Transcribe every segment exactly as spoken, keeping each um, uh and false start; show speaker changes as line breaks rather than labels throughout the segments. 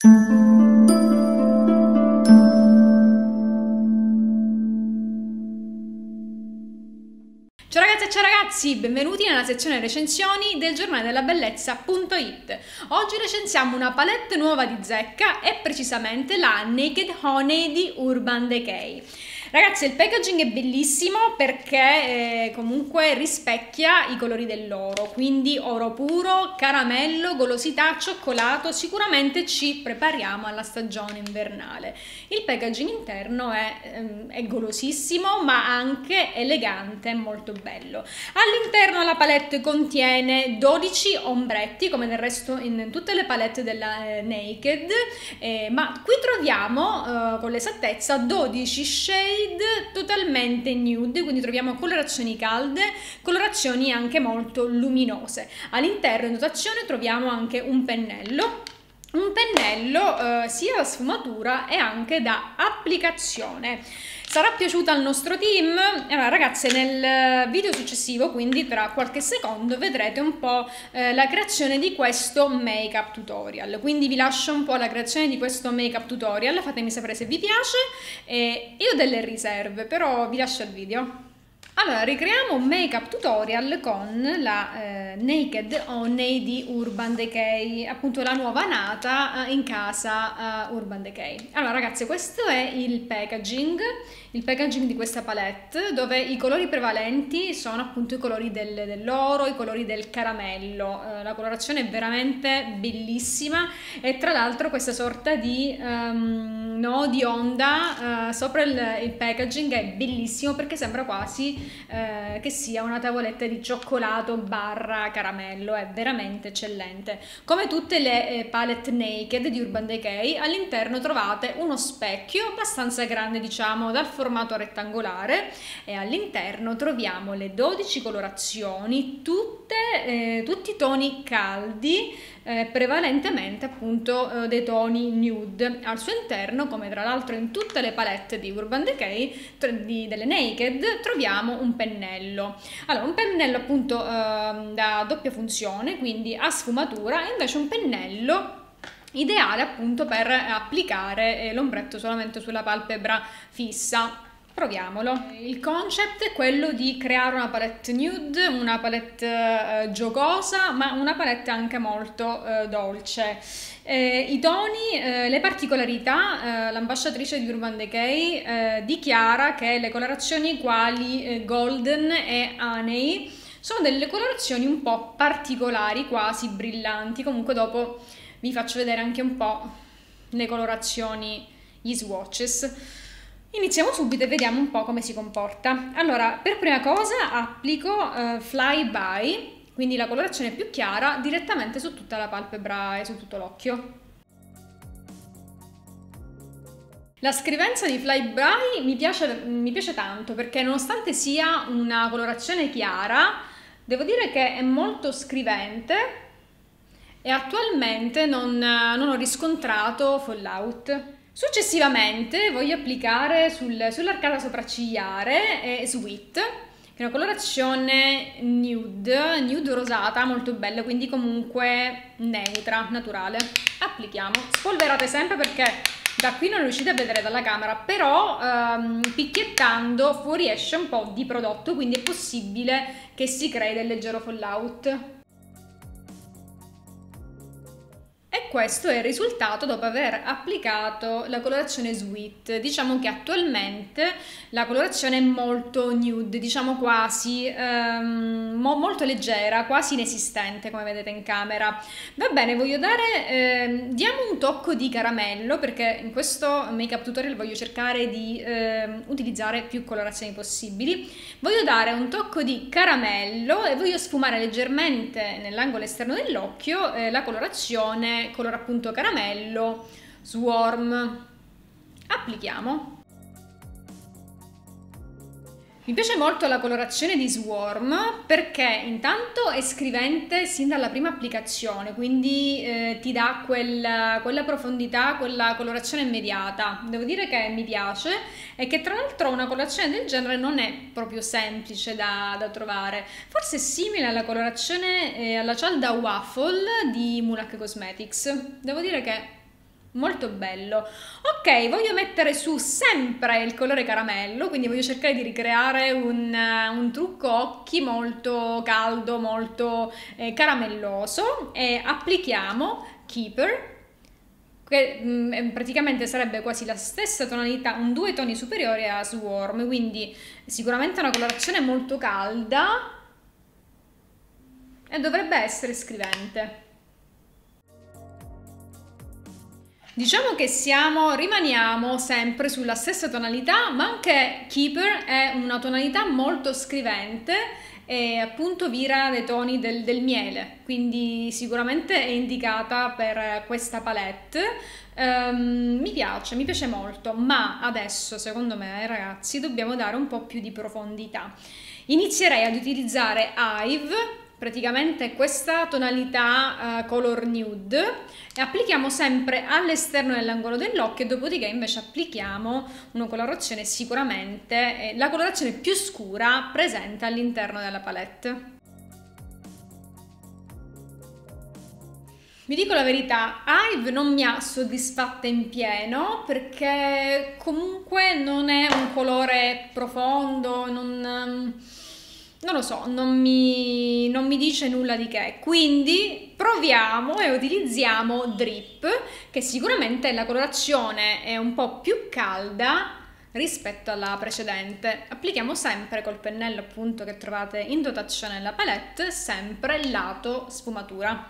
Ciao ragazze e ciao ragazzi, benvenuti nella sezione recensioni del giornale della bellezza punto it. Oggi recensiamo una palette nuova di Zecca e precisamente la Naked Honey di Urban Decay. Ragazzi, il packaging è bellissimo perché eh, comunque rispecchia i colori dell'oro, quindi oro puro, caramello, golosità, cioccolato. Sicuramente ci prepariamo alla stagione invernale. Il packaging interno è, ehm, è golosissimo ma anche elegante, molto bello. All'interno la palette contiene dodici ombretti, come del resto in tutte le palette della eh, Naked, eh, ma qui troviamo eh, con l'esattezza dodici shade totalmente nude, quindi troviamo colorazioni calde, colorazioni anche molto luminose. All'interno in dotazione troviamo anche un pennello, un pennello eh, sia da sfumatura e anche da applicazione. Sarà piaciuta al nostro team? Allora ragazze, nel video successivo, quindi tra qualche secondo, vedrete un po' eh, la creazione di questo make up tutorial. Quindi vi lascio un po' la creazione di questo make up tutorial, fatemi sapere se vi piace. E io ho delle riserve, però vi lascio il video. Allora, ricreiamo un make up tutorial con la eh, Naked Honey di Urban Decay, appunto la nuova nata eh, in casa uh, Urban Decay. Allora ragazzi, questo è il packaging, il packaging di questa palette, dove i colori prevalenti sono appunto i colori del, dell'oro, i colori del caramello. Uh, la colorazione è veramente bellissima e tra l'altro questa sorta di, um, no, di onda uh, sopra il, il packaging è bellissimo perché sembra quasi Eh, che sia una tavoletta di cioccolato barra caramello. È veramente eccellente. Come tutte le eh, palette Naked di Urban Decay, all'interno trovate uno specchio abbastanza grande, diciamo dal formato rettangolare, e all'interno troviamo le dodici colorazioni, tutte, eh, tutti i toni caldi, Eh, prevalentemente appunto eh, dei toni nude. Al suo interno, come tra l'altro in tutte le palette di Urban Decay di, delle Naked, troviamo un pennello. Allora, un pennello appunto eh, da doppia funzione, quindi a sfumatura, e invece un pennello ideale appunto per applicare eh, l'ombretto solamente sulla palpebra fissa. Proviamolo. Il concept è quello di creare una palette nude, una palette eh, giocosa, ma una palette anche molto eh, dolce. Eh, I toni, eh, le particolarità, eh, l'ambasciatrice di Urban Decay eh, dichiara che le colorazioni quali eh, Golden e Honey sono delle colorazioni un po' particolari, quasi brillanti. Comunque dopo vi faccio vedere anche un po' le colorazioni, gli swatches. Iniziamo subito e vediamo un po' come si comporta. Allora, per prima cosa applico uh, Flyby, quindi la colorazione più chiara, direttamente su tutta la palpebra e su tutto l'occhio. La scrivenza di Flyby mi piace, mi piace tanto perché nonostante sia una colorazione chiara, devo dire che è molto scrivente e attualmente non, non ho riscontrato fallout. Successivamente voglio applicare sul, sull'arcata sopraccigliare eh, Sweet, che è una colorazione nude, nude rosata, molto bella, quindi comunque neutra, naturale. Applichiamo. Spolverate sempre perché da qui non riuscite a vedere dalla camera, però ehm, picchiettando fuoriesce un po' di prodotto, quindi è possibile che si crei del leggero fallout. E questo è il risultato dopo aver applicato la colorazione Sweet. Diciamo che attualmente la colorazione è molto nude, diciamo quasi ehm, mo molto leggera, quasi inesistente come vedete in camera. Va bene, voglio dare, ehm, diamo un tocco di caramello perché in questo make up tutorial voglio cercare di ehm, utilizzare più colorazioni possibili. Voglio dare un tocco di caramello e voglio sfumare leggermente nell'angolo esterno dell'occhio eh, la colorazione colore appunto caramello Swarm. Applichiamo. Mi piace molto la colorazione di Swarm perché intanto è scrivente sin dalla prima applicazione, quindi eh, ti dà quella, quella profondità, quella colorazione immediata. Devo dire che mi piace e che tra l'altro una colorazione del genere non è proprio semplice da, da trovare. Forse è simile alla colorazione, eh, alla cialda Waffle di Mulac Cosmetics. Devo dire che molto bello. Ok, voglio mettere su sempre il colore caramello, quindi voglio cercare di ricreare un, un trucco occhi molto caldo, molto eh, caramelloso, e applichiamo Keeper, che mh, praticamente sarebbe quasi la stessa tonalità, un due toni superiore a Swarm, quindi sicuramente una colorazione molto calda e dovrebbe essere scrivente. Diciamo che siamo, rimaniamo sempre sulla stessa tonalità, ma anche Keeper è una tonalità molto scrivente e appunto vira dei toni del, del miele, quindi sicuramente è indicata per questa palette. Um, mi piace, mi piace molto, ma adesso secondo me, ragazzi, dobbiamo dare un po' più di profondità. Inizierei ad utilizzare Hive, praticamente questa tonalità uh, color nude, e applichiamo sempre all'esterno dell'angolo dell'occhio, dopodiché invece applichiamo una colorazione sicuramente eh, la colorazione più scura presente all'interno della palette. Vi dico la verità, Hive non mi ha soddisfatta in pieno perché comunque non è un colore profondo, non... non lo so, non mi, non mi dice nulla di che, quindi proviamo e utilizziamo Drip, che sicuramente la colorazione è un po' più calda rispetto alla precedente. Applichiamo sempre col pennello appunto che trovate in dotazione nella palette, sempre il lato sfumatura.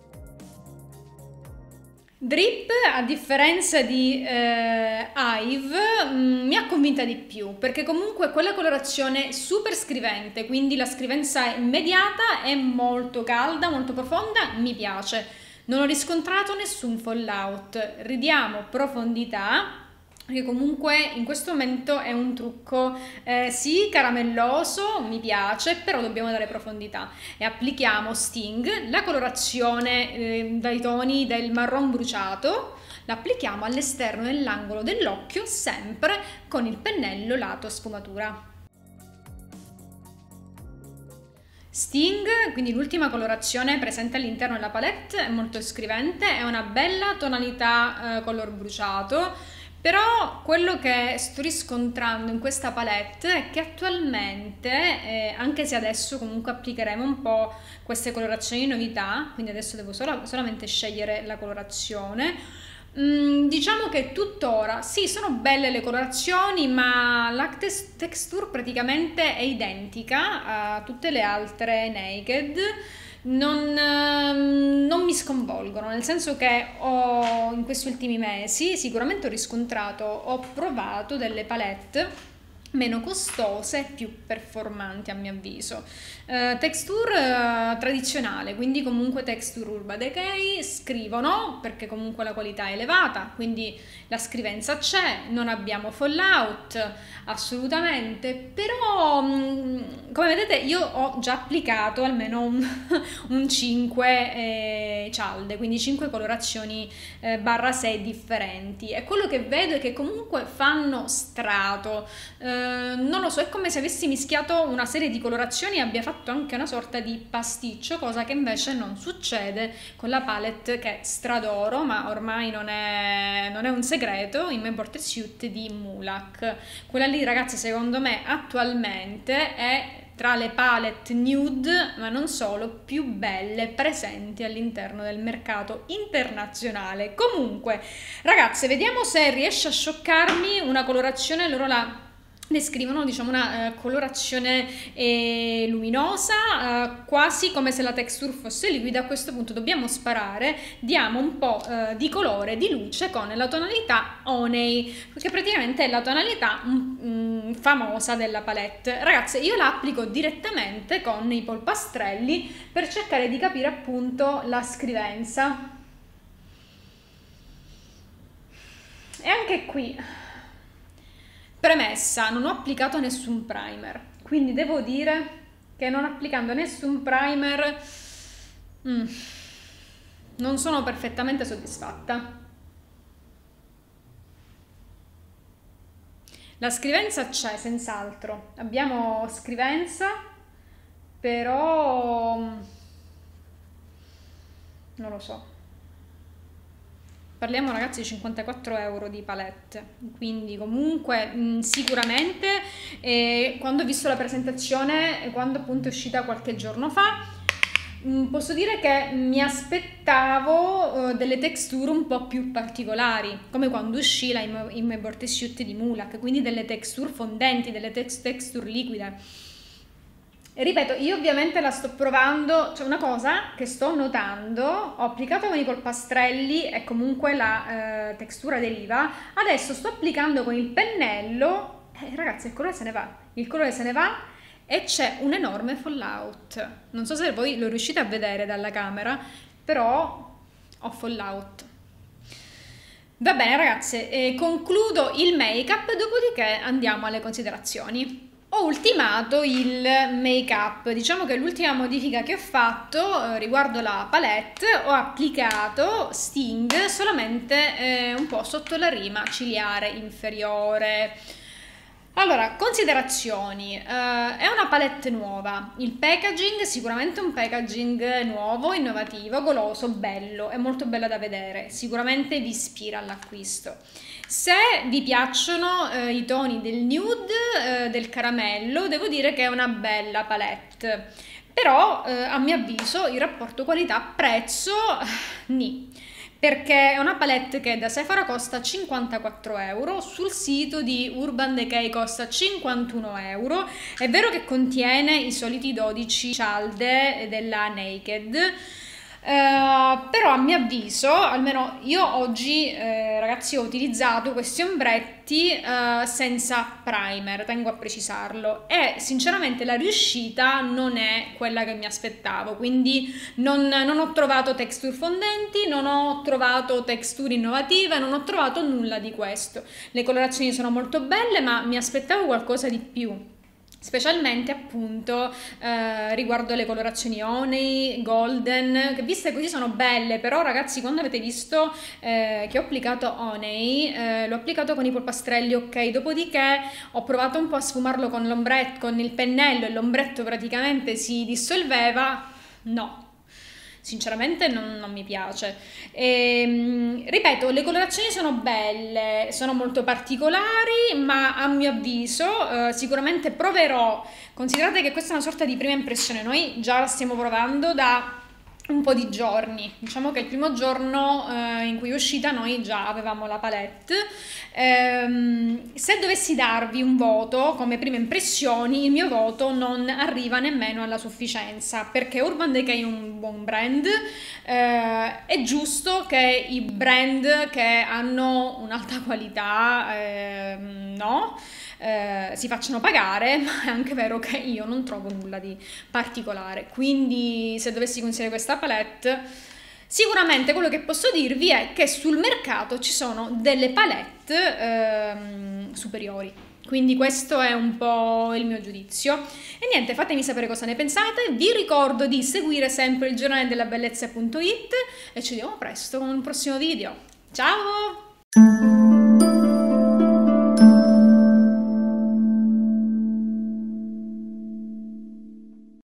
Drip, a differenza di eh, Hive, mh, mi ha convinta di più, perché comunque quella colorazione super scrivente, quindi la scrivenza immediata è molto calda, molto profonda, mi piace. Non ho riscontrato nessun fallout. Ridiamo profondità, che comunque in questo momento è un trucco eh, sì caramelloso, mi piace, però dobbiamo dare profondità, e applichiamo Sting, la colorazione eh, dai toni del marron bruciato, l'applichiamo all'esterno dell'angolo dell'occhio, sempre con il pennello lato sfumatura. Sting, quindi l'ultima colorazione presente all'interno della palette, è molto scrivente, è una bella tonalità eh, color bruciato. Però quello che sto riscontrando in questa palette è che attualmente, eh, anche se adesso comunque applicheremo un po' queste colorazioni di novità, quindi adesso devo solo, solamente scegliere la colorazione, mh, diciamo che tuttora, sì, sono belle le colorazioni, ma la tex- texture praticamente è identica a tutte le altre Naked. Non, non mi sconvolgono, nel senso che ho, in questi ultimi mesi sicuramente ho riscontrato, ho provato delle palette meno costose, più performanti a mio avviso. Uh, texture uh, tradizionale, quindi comunque texture Urban Decay, scrivono perché comunque la qualità è elevata, quindi la scrivenza c'è, non abbiamo fallout assolutamente, però mh, come vedete io ho già applicato almeno un, un cinque eh, cialde, quindi cinque colorazioni eh, barra sei differenti, e quello che vedo è che comunque fanno strato. Eh, non lo so, è come se avessi mischiato una serie di colorazioni e abbia fatto anche una sorta di pasticcio, cosa che invece non succede con la palette che stradoro, ma ormai non è, non è un segreto, in Main Portrait Suite di Mulac. Quella lì, ragazzi, secondo me attualmente è tra le palette nude, ma non solo, più belle presenti all'interno del mercato internazionale. Comunque, ragazze, vediamo se riesce a scioccarmi una colorazione, loro la descrivono, diciamo, una uh, colorazione eh, luminosa, uh, quasi come se la texture fosse liquida. A questo punto dobbiamo sparare, diamo un po' uh, di colore, di luce con la tonalità Honey, che praticamente è la tonalità mm, famosa della palette. Ragazze, io la applico direttamente con i polpastrelli per cercare di capire appunto la scrivenza. E anche qui, premessa, non ho applicato nessun primer, quindi devo dire che non applicando nessun primer mm, non sono perfettamente soddisfatta. La scrivenza c'è, senz'altro, abbiamo scrivenza, però non lo so. parliamo ragazzi di cinquantaquattro euro di palette, quindi comunque mh, sicuramente eh, quando ho visto la presentazione, quando appunto è uscita qualche giorno fa, mh, posso dire che mi aspettavo uh, delle texture un po' più particolari, come quando uscì la Immortal Suit di Mulak, quindi delle texture fondenti, delle tex texture liquide. E ripeto, io ovviamente la sto provando, c'è cioè una cosa che sto notando, ho applicato con i polpastrelli e comunque la eh, textura deriva, adesso sto applicando con il pennello e ragazzi il colore se ne va, il colore se ne va e c'è un enorme fallout. Non so se voi lo riuscite a vedere dalla camera, però ho fallout. Va bene ragazze, eh, concludo il make-up, dopodiché andiamo alle considerazioni. Ho ultimato il make-up, diciamo che l'ultima modifica che ho fatto eh, riguardo la palette, ho applicato Sting solamente eh, un po' sotto la rima ciliare inferiore. Allora, considerazioni, uh, è una palette nuova, il packaging sicuramente un packaging nuovo, innovativo, goloso, bello, è molto bella da vedere, sicuramente vi ispira all'acquisto. Se vi piacciono uh, i toni del nude, uh, del caramello, devo dire che è una bella palette, però uh, a mio avviso il rapporto qualità-prezzo, ni. Perché è una palette che da Sephora costa cinquantaquattro euro, sul sito di Urban Decay costa cinquantuno euro, è vero che contiene i soliti dodici cialde della Naked, Uh, però a mio avviso, almeno io oggi eh, ragazzi ho utilizzato questi ombretti uh, senza primer, tengo a precisarlo, e sinceramente la riuscita non è quella che mi aspettavo, quindi non, non ho trovato texture fondenti, non ho trovato texture innovative, non ho trovato nulla di questo. Le colorazioni sono molto belle, ma mi aspettavo qualcosa di più, specialmente appunto eh, riguardo le colorazioni honey, golden, che viste così sono belle, però ragazzi quando avete visto eh, che ho applicato honey, eh, l'ho applicato con i polpastrelli, ok, dopodiché ho provato un po' a sfumarlo con l'ombretto, con il pennello, e l'ombretto praticamente si dissolveva, no. Sinceramente non, non mi piace. E, ripeto, le colorazioni sono belle, sono molto particolari, ma a mio avviso eh, sicuramente proverò. Considerate che questa è una sorta di prima impressione, noi già la stiamo provando da un po' di giorni, diciamo che il primo giorno eh, in cui è uscita noi già avevamo la palette. Ehm, se dovessi darvi un voto come prime impressioni, il mio voto non arriva nemmeno alla sufficienza, perché Urban Decay è un buon brand, eh, è giusto che i brand che hanno un'alta qualità eh, no? Eh, si facciano pagare, ma è anche vero che io non trovo nulla di particolare, quindi se dovessi consigliare questa palette, sicuramente quello che posso dirvi è che sul mercato ci sono delle palette ehm, superiori, quindi questo è un po' il mio giudizio. E niente, fatemi sapere cosa ne pensate, vi ricordo di seguire sempre il giornale della bellezza punto it e ci vediamo presto con un prossimo video. Ciao!